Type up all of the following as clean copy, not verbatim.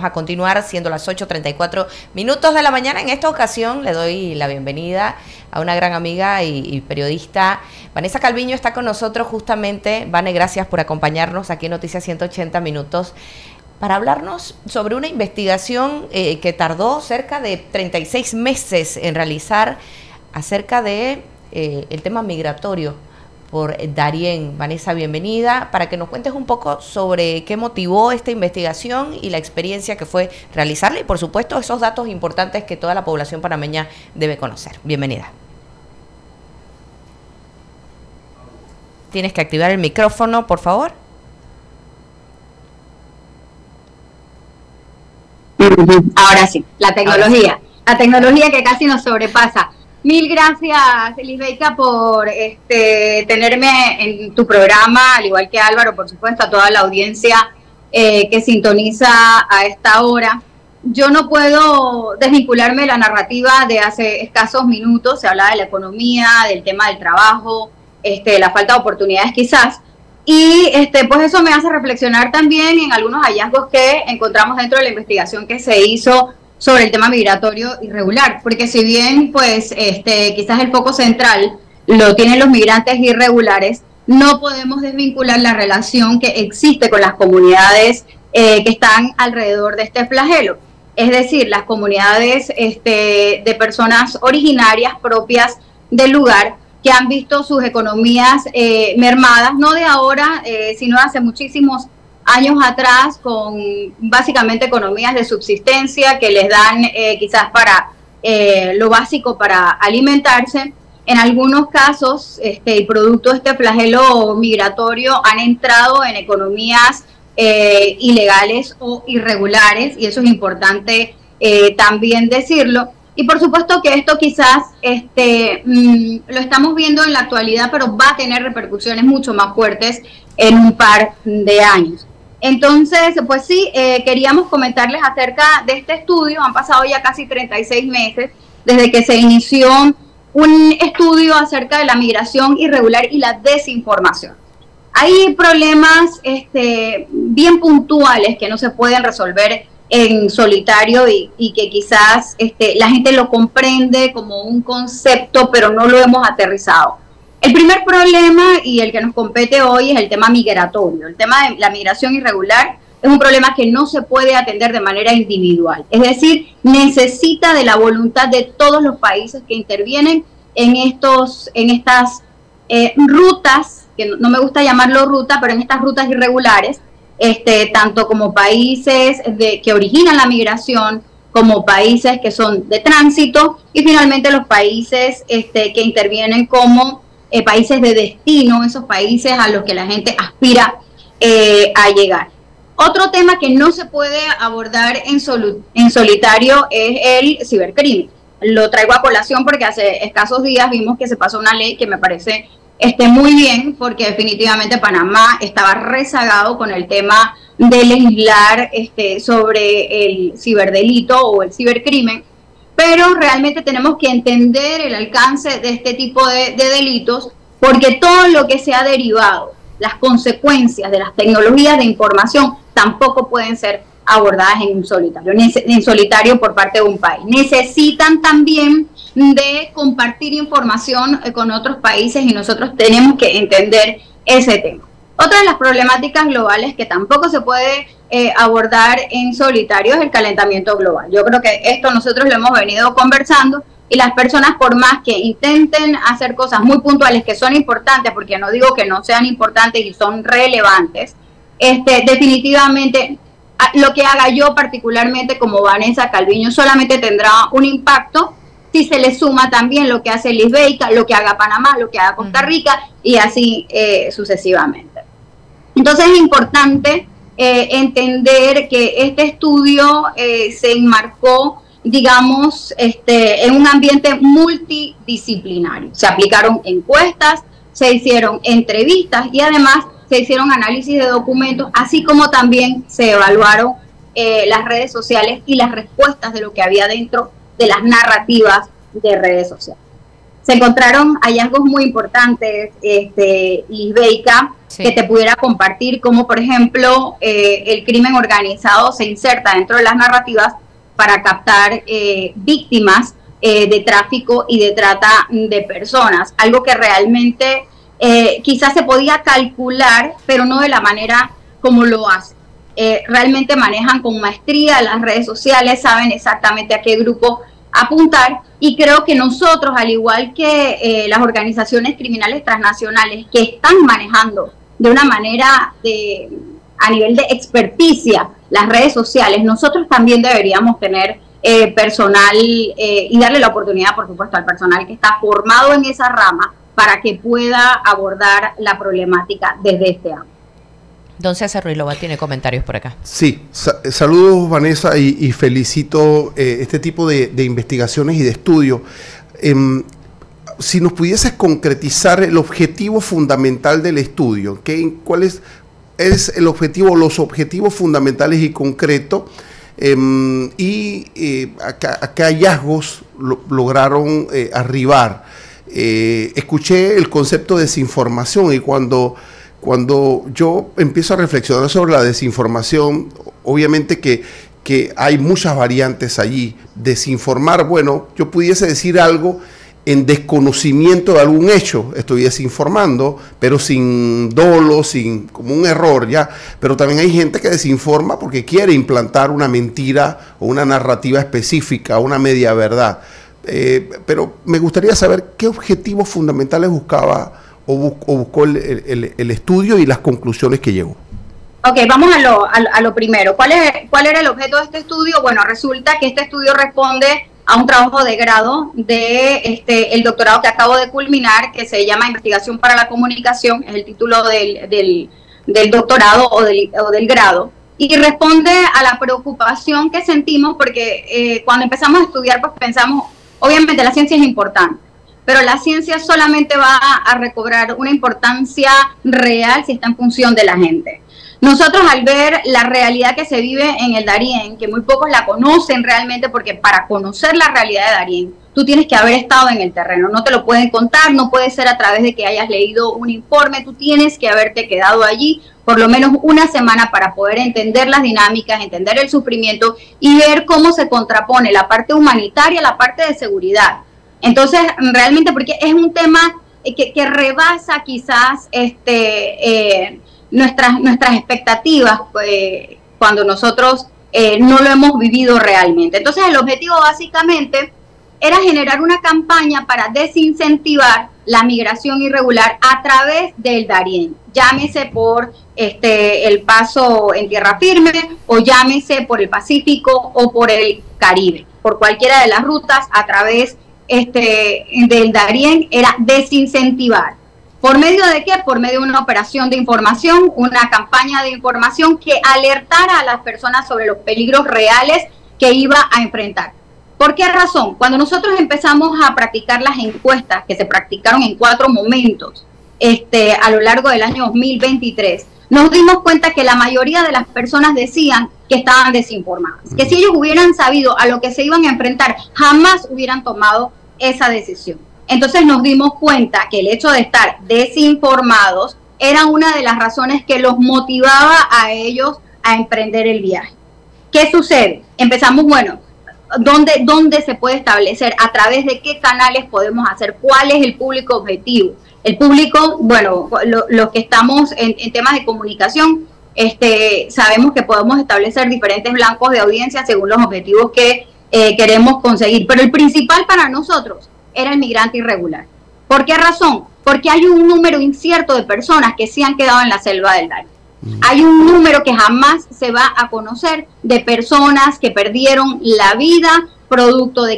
a continuar siendo las 8:34 de la mañana. En esta ocasión le doy la bienvenida a una gran amiga y periodista. Vanessa Calviño está con nosotros justamente. Vane, gracias por acompañarnos aquí en Noticias 180 Minutos para hablarnos sobre una investigación que tardó cerca de 36 meses en realizar acerca de el tema migratorio por Darién. Vanessa, bienvenida, para que nos cuentes un poco sobre qué motivó esta investigación y la experiencia que fue realizarla y, por supuesto, esos datos importantes que toda la población panameña debe conocer. Bienvenida. Tienes que activar el micrófono, por favor. Ahora sí, la tecnología que casi nos sobrepasa. Mil gracias, Lisbeika, por tenerme en tu programa, al igual que Álvaro, por supuesto, a toda la audiencia que sintoniza a esta hora. Yo no puedo desvincularme de la narrativa de hace escasos minutos. Se hablaba de la economía, del tema del trabajo, la falta de oportunidades quizás. Y pues eso me hace reflexionar también en algunos hallazgos que encontramos dentro de la investigación que se hizo sobre el tema migratorio irregular, porque si bien pues quizás el foco central lo tienen los migrantes irregulares, no podemos desvincular la relación que existe con las comunidades que están alrededor de este flagelo, es decir, las comunidades de personas originarias propias del lugar que han visto sus economías mermadas, no de ahora, sino hace muchísimos años atrás, con básicamente economías de subsistencia que les dan quizás para lo básico para alimentarse. En algunos casos, producto de este flagelo migratorio, han entrado en economías ilegales o irregulares, y eso es importante también decirlo. Y por supuesto que esto quizás lo estamos viendo en la actualidad, pero va a tener repercusiones mucho más fuertes en un par de años. Entonces, pues sí, queríamos comentarles acerca de este estudio. Han pasado ya casi 36 meses desde que se inició un estudio acerca de la migración irregular y la desinformación. Hay problemas bien puntuales que no se pueden resolver en solitario y que quizás la gente lo comprende como un concepto, pero no lo hemos aterrizado. El primer problema, y el que nos compete hoy, es el tema migratorio. El tema de la migración irregular es un problema que no se puede atender de manera individual. Es decir, necesita de la voluntad de todos los países que intervienen en estas rutas, que no me gusta llamarlo ruta, pero en estas rutas irregulares, tanto como países que originan la migración, como países que son de tránsito, y finalmente los países que intervienen como países de destino, esos países a los que la gente aspira a llegar. Otro tema que no se puede abordar en solitario es el cibercrimen. Lo traigo a colación porque hace escasos días vimos que se pasó una ley que me parece muy bien, porque definitivamente Panamá estaba rezagado con el tema de legislar sobre el ciberdelito o el cibercrimen. Pero realmente tenemos que entender el alcance de este tipo de delitos, porque todo lo que se ha derivado, las consecuencias de las tecnologías de información, tampoco pueden ser abordadas en solitario por parte de un país. Necesitan también de compartir información con otros países y nosotros tenemos que entender ese tema. Otra de las problemáticas globales que tampoco se puede abordar en solitario es el calentamiento global. Yo creo que esto nosotros lo hemos venido conversando, y las personas, por más que intenten hacer cosas muy puntuales que son importantes, porque no digo que no sean importantes y son relevantes, definitivamente lo que haga yo particularmente como Vanessa Calviño solamente tendrá un impacto si se le suma también lo que hace Lisbeika, lo que haga Panamá, lo que haga Costa Rica, y así sucesivamente. Entonces es importante entender que este estudio se enmarcó, digamos, en un ambiente multidisciplinario. Se aplicaron encuestas, se hicieron entrevistas y además se hicieron análisis de documentos, así como también se evaluaron las redes sociales y las respuestas de lo que había dentro de las narrativas de redes sociales. Se encontraron hallazgos muy importantes, Lisbeika, sí, que te pudiera compartir cómo, por ejemplo, el crimen organizado se inserta dentro de las narrativas para captar víctimas de tráfico y de trata de personas, algo que realmente quizás se podía calcular, pero no de la manera como lo hace. Realmente manejan con maestría las redes sociales, saben exactamente a qué grupo apuntar, y creo que nosotros, al igual que las organizaciones criminales transnacionales que están manejando de una manera a nivel de experticia las redes sociales, nosotros también deberíamos tener personal y darle la oportunidad, por supuesto, al personal que está formado en esa rama para que pueda abordar la problemática desde este ámbito. Don César Ruilova tiene comentarios por acá. Sí, saludos Vanessa y felicito este tipo de investigaciones y de estudios. Si nos pudieses concretizar el objetivo fundamental del estudio, ¿cuál es el objetivo, los objetivos fundamentales y concretos? ¿A qué hallazgos lograron arribar? Escuché el concepto de desinformación, y cuando yo empiezo a reflexionar sobre la desinformación, obviamente que hay muchas variantes allí. Desinformar, bueno, yo pudiese decir algo en desconocimiento de algún hecho, estoy desinformando, pero sin dolo, como un error, ¿ya? Pero también hay gente que desinforma porque quiere implantar una mentira o una narrativa específica, una media verdad. Pero me gustaría saber qué objetivos fundamentales buscaba o buscó el estudio y las conclusiones que llegó. Ok, vamos a lo primero. ¿Cuál era el objeto de este estudio? Bueno, resulta que este estudio responde a un trabajo de grado de el doctorado que acabo de culminar, que se llama Investigación para la Comunicación, es el título del doctorado o del grado, y responde a la preocupación que sentimos porque cuando empezamos a estudiar, pues pensamos, obviamente la ciencia es importante, pero la ciencia solamente va a recobrar una importancia real si está en función de la gente. Nosotros, al ver la realidad que se vive en el Darién, que muy pocos la conocen realmente, porque para conocer la realidad de Darién, tú tienes que haber estado en el terreno, no te lo pueden contar, no puede ser a través de que hayas leído un informe, tú tienes que haberte quedado allí por lo menos una semana para poder entender las dinámicas, entender el sufrimiento y ver cómo se contrapone la parte humanitaria a la parte de seguridad. Entonces, realmente, porque es un tema que rebasa quizás nuestras expectativas cuando nosotros no lo hemos vivido realmente. Entonces, el objetivo básicamente era generar una campaña para desincentivar la migración irregular a través del Darién, llámese por el paso en tierra firme o llámese por el Pacífico o por el Caribe, por cualquiera de las rutas a través del Darién era desincentivar. ¿Por medio de qué? Por medio de una operación de información, una campaña de información que alertara a las personas sobre los peligros reales que iba a enfrentar. ¿Por qué razón? Cuando nosotros empezamos a practicar las encuestas, que se practicaron en 4 momentos a lo largo del año 2023, nos dimos cuenta que la mayoría de las personas decían que estaban desinformadas, que si ellos hubieran sabido a lo que se iban a enfrentar, jamás hubieran tomado esa decisión. Entonces nos dimos cuenta que el hecho de estar desinformados era una de las razones que los motivaba a ellos a emprender el viaje. ¿Qué sucede? Empezamos, bueno, ¿dónde se puede establecer? ¿A través de qué canales podemos hacer? ¿Cuál es el público objetivo? El público, bueno, los que estamos en temas de comunicación, sabemos que podemos establecer diferentes blancos de audiencia según los objetivos que queremos conseguir. Pero el principal para nosotros era el migrante irregular. ¿Por qué razón? Porque hay un número incierto de personas que sí han quedado en la selva del Darién. Hay un número que jamás se va a conocer de personas que perdieron la vida producto de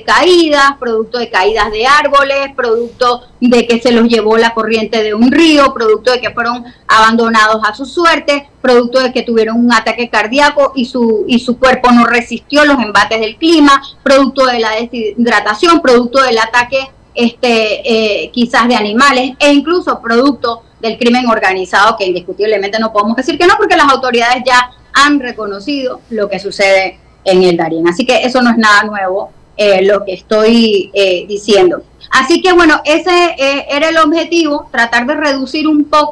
caídas de árboles, producto de que se los llevó la corriente de un río, producto de que fueron abandonados a su suerte, producto de que tuvieron un ataque cardíaco y su cuerpo no resistió los embates del clima, producto de la deshidratación, producto del ataque quizás de animales e incluso producto del crimen organizado, que indiscutiblemente no podemos decir que no, porque las autoridades ya han reconocido lo que sucede en el Darién. Así que eso no es nada nuevo lo que estoy diciendo. Así que bueno, ese era el objetivo, tratar de reducir un poco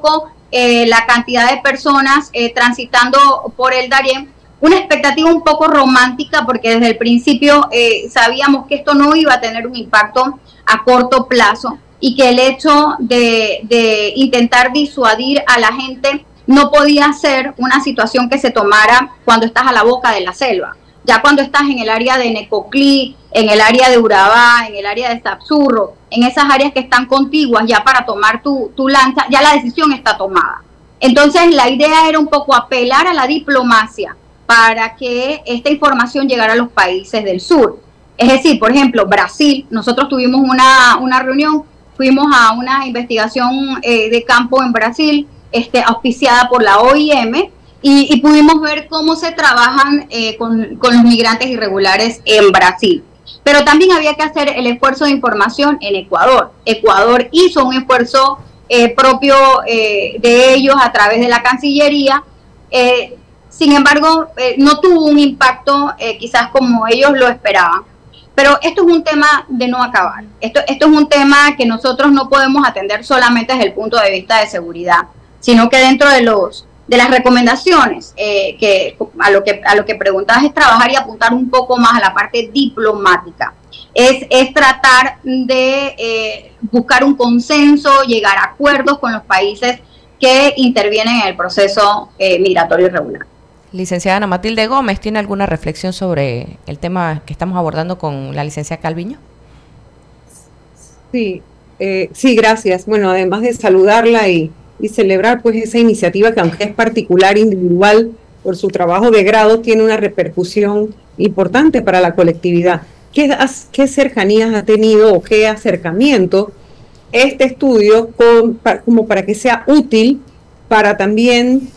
la cantidad de personas transitando por el Darién. Una expectativa un poco romántica porque desde el principio sabíamos que esto no iba a tener un impacto a corto plazo y que el hecho de intentar disuadir a la gente no podía ser una situación que se tomara cuando estás a la boca de la selva. Ya cuando estás en el área de Necoclí, en el área de Urabá, en el área de Sapsurro, en esas áreas que están contiguas ya para tomar tu lancha, ya la decisión está tomada. Entonces la idea era un poco apelar a la diplomacia para que esta información llegara a los países del sur. Es decir, por ejemplo, Brasil, nosotros tuvimos una reunión, fuimos a una investigación de campo en Brasil, auspiciada por la OIM, y pudimos ver cómo se trabajan con los migrantes irregulares en Brasil. Pero también había que hacer el esfuerzo de información en Ecuador. Ecuador hizo un esfuerzo propio de ellos a través de la Cancillería. Sin embargo, no tuvo un impacto quizás como ellos lo esperaban. Pero esto es un tema de no acabar. Esto es un tema que nosotros no podemos atender solamente desde el punto de vista de seguridad, sino que dentro de las recomendaciones que a lo que preguntabas es trabajar y apuntar un poco más a la parte diplomática. Es tratar de buscar un consenso, llegar a acuerdos con los países que intervienen en el proceso migratorio irregular. Licenciada Ana Matilde Gómez, ¿tiene alguna reflexión sobre el tema que estamos abordando con la licenciada Calviño? Sí, gracias. Bueno, además de saludarla y celebrar pues esa iniciativa que aunque es particular, individual, por su trabajo de grado, tiene una repercusión importante para la colectividad. ¿Qué cercanías ha tenido o qué acercamiento este estudio como para que sea útil para también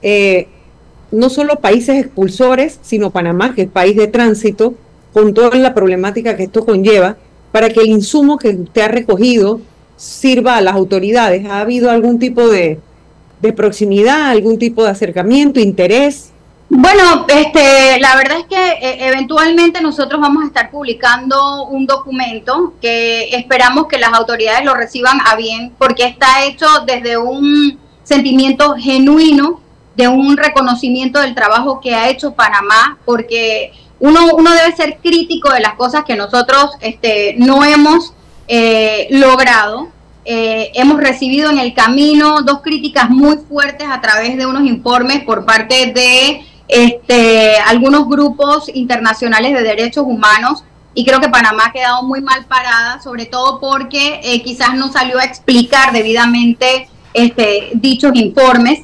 no solo países expulsores, sino Panamá, que es país de tránsito, con toda la problemática que esto conlleva, para que el insumo que usted ha recogido sirva a las autoridades? ¿Ha habido algún tipo de proximidad, algún tipo de acercamiento, interés? Bueno, la verdad es que eventualmente nosotros vamos a estar publicando un documento que esperamos que las autoridades lo reciban a bien, porque está hecho desde un sentimiento genuino de un reconocimiento del trabajo que ha hecho Panamá, porque uno debe ser crítico de las cosas que nosotros no hemos logrado. Hemos recibido en el camino 2 críticas muy fuertes a través de unos informes por parte de algunos grupos internacionales de derechos humanos, y creo que Panamá ha quedado muy mal parada, sobre todo porque quizás no salió a explicar debidamente dichos informes.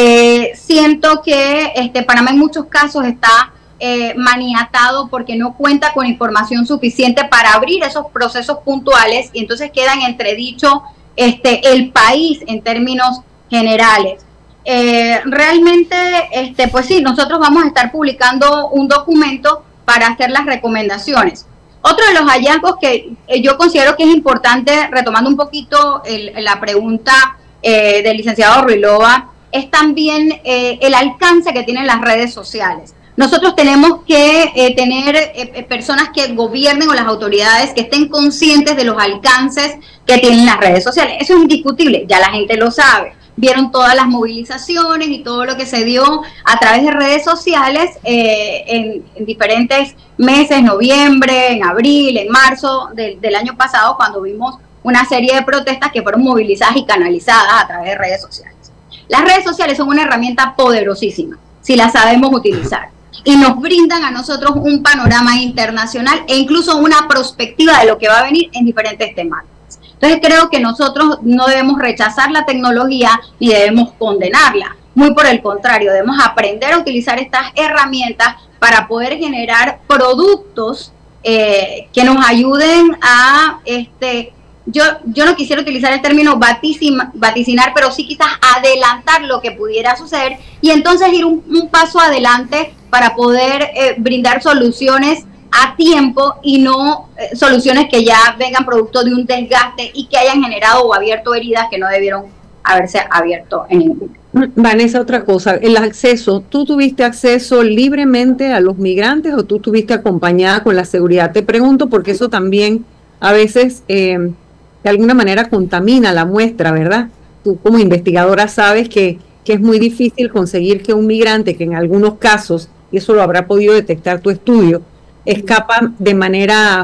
Siento que Panamá en muchos casos está maniatado porque no cuenta con información suficiente para abrir esos procesos puntuales, y entonces queda en entredicho el país en términos generales. Realmente, pues sí, nosotros vamos a estar publicando un documento para hacer las recomendaciones. Otro de los hallazgos que yo considero que es importante, retomando un poquito la pregunta del licenciado Ruilova, es también el alcance que tienen las redes sociales. Nosotros tenemos que tener personas que gobiernen, o las autoridades que estén conscientes de los alcances que tienen las redes sociales. Eso es indiscutible, ya la gente lo sabe. Vieron todas las movilizaciones y todo lo que se dio a través de redes sociales en diferentes meses, noviembre, en abril, en marzo del año pasado, cuando vimos una serie de protestas que fueron movilizadas y canalizadas a través de redes sociales. Las redes sociales son una herramienta poderosísima, si las sabemos utilizar, y nos brindan a nosotros un panorama internacional e incluso una perspectiva de lo que va a venir en diferentes temáticas. Entonces creo que nosotros no debemos rechazar la tecnología ni debemos condenarla. Muy por el contrario, debemos aprender a utilizar estas herramientas para poder generar productos que nos ayuden a yo no quisiera utilizar el término vaticinar, pero sí quizás adelantar lo que pudiera suceder, y entonces ir un paso adelante para poder brindar soluciones a tiempo, y no soluciones que ya vengan producto de un desgaste y que hayan generado o abierto heridas que no debieron haberse abierto en ningún. Vanessa, otra cosa, el acceso, ¿tú tuviste acceso libremente a los migrantes o tú estuviste acompañada con la seguridad? Te pregunto porque eso también a veces de alguna manera contamina la muestra, ¿verdad? tú como investigadora sabes que es muy difícil conseguir que un migrante, que en algunos casos, y eso lo habrá podido detectar tu estudio, escapa de manera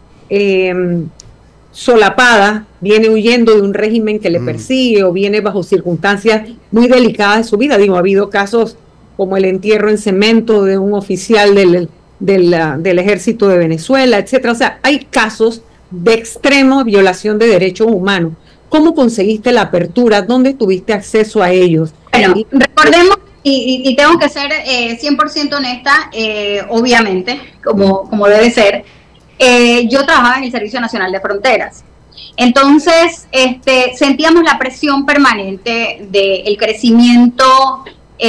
solapada, viene huyendo de un régimen que le persigue o viene bajo circunstancias muy delicadas de su vida. Digo, ha habido casos como el entierro en cemento de un oficial del ejército de Venezuela, etcétera. O sea, hay casos de extrema violación de derechos humanos. ¿Cómo conseguiste la apertura? ¿Dónde tuviste acceso a ellos? Bueno, recordemos, y tengo que ser 100% honesta, obviamente, como debe ser, yo trabajaba en el Servicio Nacional de Fronteras. Entonces, sentíamos la presión permanente del crecimiento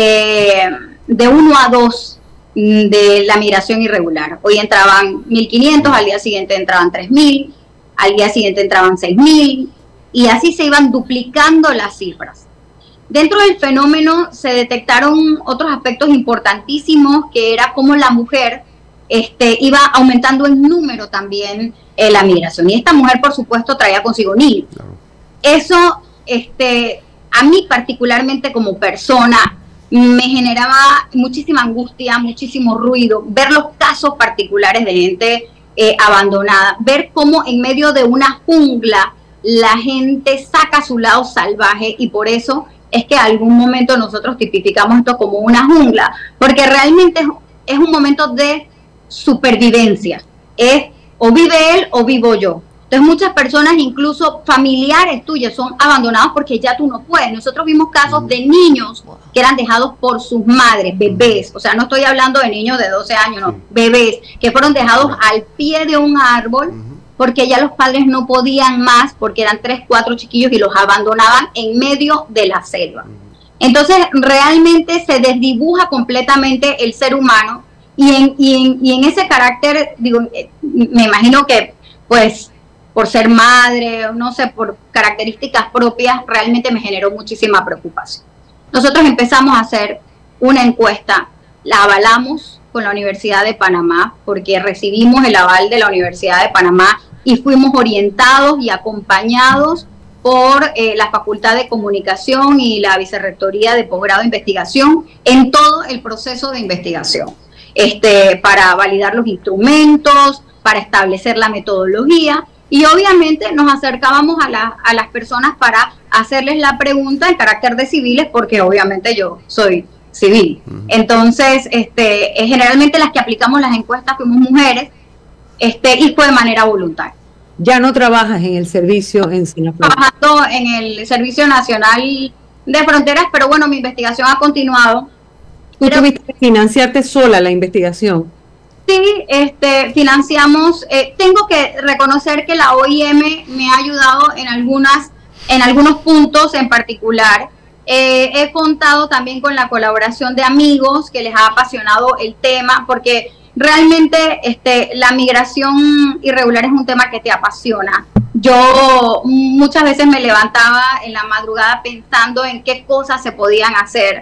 de 1 a 2 de la migración irregular. Hoy entraban 1.500, al día siguiente entraban 3.000, al día siguiente entraban 6.000, y así se iban duplicando las cifras. Dentro del fenómeno se detectaron otros aspectos importantísimos, que era cómo la mujer iba aumentando en número también la migración. Y esta mujer, por supuesto, traía consigo niños. Claro. Eso, a mí particularmente como persona, me generaba muchísima angustia, muchísimo ruido, ver los casos particulares de gente abandonada, ver cómo en medio de una jungla la gente saca su lado salvaje, y por eso es que en algún momento nosotros tipificamos esto como una jungla, porque realmente es un momento de supervivencia, es o vive él o vivo yo. Entonces muchas personas, incluso familiares tuyos, son abandonados porque ya tú no puedes. Nosotros vimos casos de niños que eran dejados por sus madres, bebés, o sea, no estoy hablando de niños de 12 años, no, bebés, que fueron dejados al pie de un árbol porque ya los padres no podían más, porque eran 3, 4 chiquillos y los abandonaban en medio de la selva. Entonces realmente se desdibuja completamente el ser humano, y en ese carácter, digo, me imagino que pues por ser madre, no sé, por características propias, realmente me generó muchísima preocupación. Nosotros empezamos a hacer una encuesta, la avalamos con la Universidad de Panamá, porque recibimos el aval de la Universidad de Panamá y fuimos orientados y acompañados por la Facultad de Comunicación y la Vicerrectoría de Posgrado de Investigación en todo el proceso de investigación, para validar los instrumentos, para establecer la metodología, y obviamente nos acercábamos a las personas para hacerles la pregunta en carácter de civiles, porque obviamente yo soy civil. Entonces, generalmente las que aplicamos las encuestas fuimos mujeres, y fue de manera voluntaria. Ya no trabajas en el servicio en Sinafronteras. Trabajando en el Servicio Nacional de Fronteras, pero bueno, mi investigación ha continuado. ¿Tú tuviste que financiarte sola la investigación? Sí, financiamos. Tengo que reconocer que la OIM me ha ayudado en algunos puntos en particular. He contado también con la colaboración de amigos que les ha apasionado el tema, porque realmente la migración irregular es un tema que te apasiona. Yo muchas veces me levantaba en la madrugada pensando en qué cosas se podían hacer,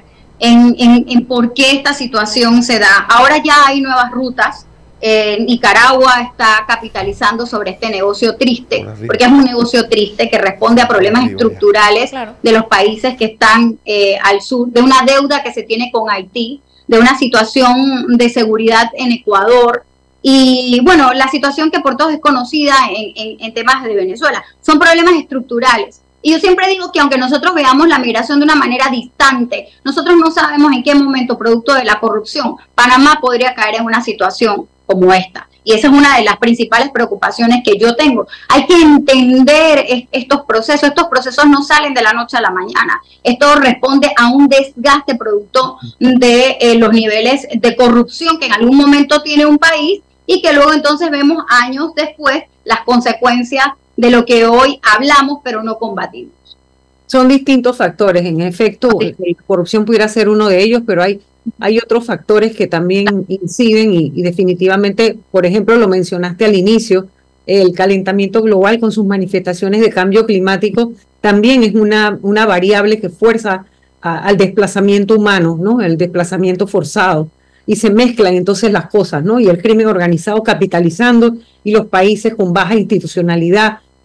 en por qué esta situación se da. Ahora ya hay nuevas rutas. Nicaragua está capitalizando sobre este negocio triste, porque es un negocio triste que responde a problemas estructurales de los países que están al sur, de una deuda que se tiene con Haití, de una situación de seguridad en Ecuador, y bueno, la situación que por todos es conocida en temas de Venezuela. Son problemas estructurales. Y yo siempre digo que aunque nosotros veamos la migración de una manera distante, nosotros no sabemos en qué momento, producto de la corrupción, Panamá podría caer en una situación como esta. Y esa es una de las principales preocupaciones que yo tengo. Hay que entender estos procesos no salen de la noche a la mañana. Esto responde a un desgaste producto de los niveles de corrupción que en algún momento tiene un país, y que luego entonces vemos años después las consecuencias de lo que hoy hablamos pero no combatimos. Son distintos factores, en efecto, la corrupción pudiera ser uno de ellos, pero hay otros factores que también inciden y definitivamente, por ejemplo, lo mencionaste al inicio, el calentamiento global con sus manifestaciones de cambio climático también es una variable que fuerza al desplazamiento humano, ¿no? El desplazamiento forzado, y se mezclan entonces las cosas, ¿no? Y el crimen organizado capitalizando, y los países con baja institucionalidad,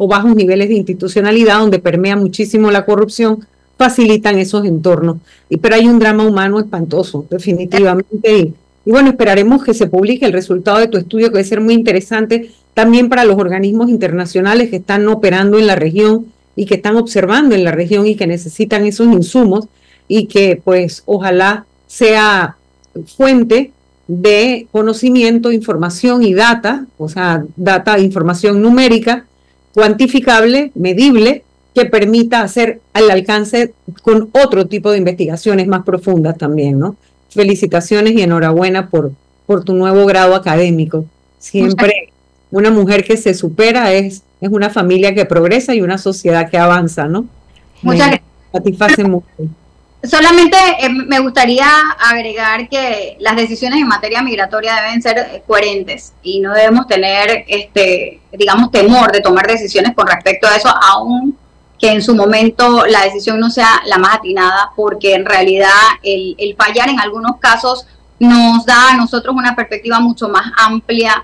o bajos niveles de institucionalidad, donde permea muchísimo la corrupción, facilitan esos entornos. Pero hay un drama humano espantoso, definitivamente. Y bueno, esperaremos que se publique el resultado de tu estudio, que va a ser muy interesante también para los organismos internacionales que están operando en la región y que están observando en la región y que necesitan esos insumos, y que pues ojalá sea fuente de conocimiento, información y data, o sea, información numérica, cuantificable, medible, que permita hacer al alcance con otro tipo de investigaciones más profundas también, ¿no? Felicitaciones y enhorabuena por tu nuevo grado académico. Siempre una mujer que se supera es una familia que progresa y una sociedad que avanza, ¿no? Muchas gracias. Satisface mucho. Solamente me gustaría agregar que las decisiones en materia migratoria deben ser coherentes y no debemos tener, digamos, temor de tomar decisiones con respecto a eso, aun que en su momento la decisión no sea la más atinada, porque en realidad el fallar en algunos casos nos da a nosotros una perspectiva mucho más amplia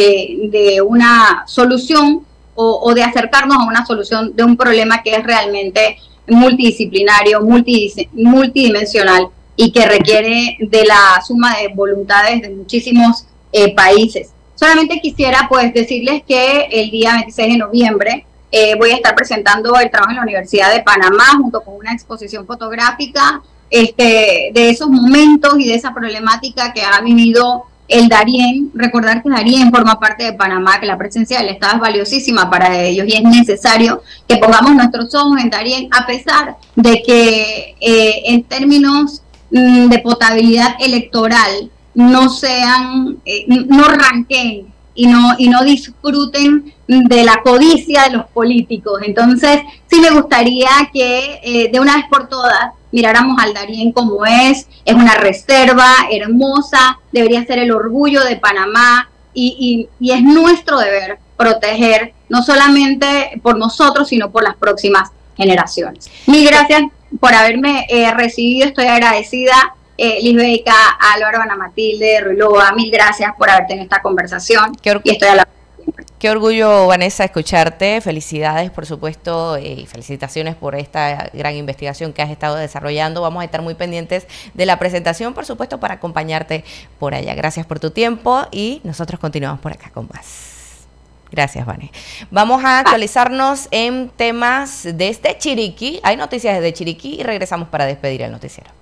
de una solución o de acercarnos a una solución de un problema que es realmente multidisciplinario, multidimensional y que requiere de la suma de voluntades de muchísimos países. Solamente quisiera pues decirles que el día 26 de noviembre voy a estar presentando el trabajo en la Universidad de Panamá junto con una exposición fotográfica de esos momentos y de esa problemática que ha vivido el Darién. Recordar que Darién forma parte de Panamá, que la presencia del Estado es valiosísima para ellos y es necesario que pongamos nuestros ojos en Darién, a pesar de que en términos de potabilidad electoral no sean, no ranqueen y no disfruten de la codicia de los políticos. Entonces, sí me gustaría que de una vez por todas miráramos al Darién como es una reserva hermosa, debería ser el orgullo de Panamá y es nuestro deber proteger, no solamente por nosotros, sino por las próximas generaciones. Mil gracias por haberme recibido, estoy agradecida. Lisbeth, Álvaro, Ana Matilde, Ruiloa, mil gracias por haber tenido esta conversación y estoy a la... Qué orgullo, Vanessa, escucharte. Felicidades, por supuesto, y felicitaciones por esta gran investigación que has estado desarrollando. Vamos a estar muy pendientes de la presentación, por supuesto, para acompañarte por allá. Gracias por tu tiempo y nosotros continuamos por acá con más. Gracias, Vane. Vamos a actualizarnos en temas desde Chiriquí. Hay noticias desde Chiriquí y regresamos para despedir el noticiero.